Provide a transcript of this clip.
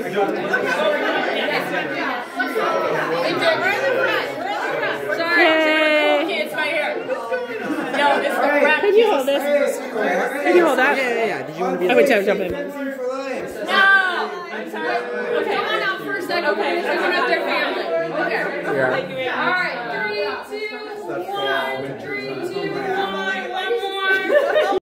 Can you hold this? Can you hold that? Yeah. Did you want to be? I would jump in. No! I'm sorry. Okay. Come on out for a second. Okay. Someone up their family. Okay. Yeah.